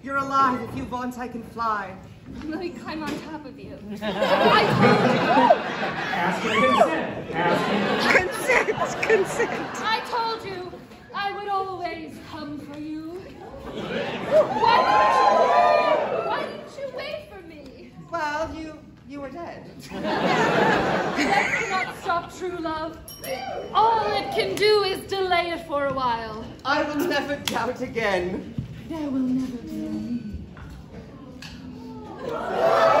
You're alive. If you want, I can fly. Let me climb on top of you. Ask for consent. Consent. I told you I would always come for you. Why didn't you wait for me? Well, you were dead. Death cannot stop true love. All it can do is delay it for a while. I will never doubt again. There will never be a need.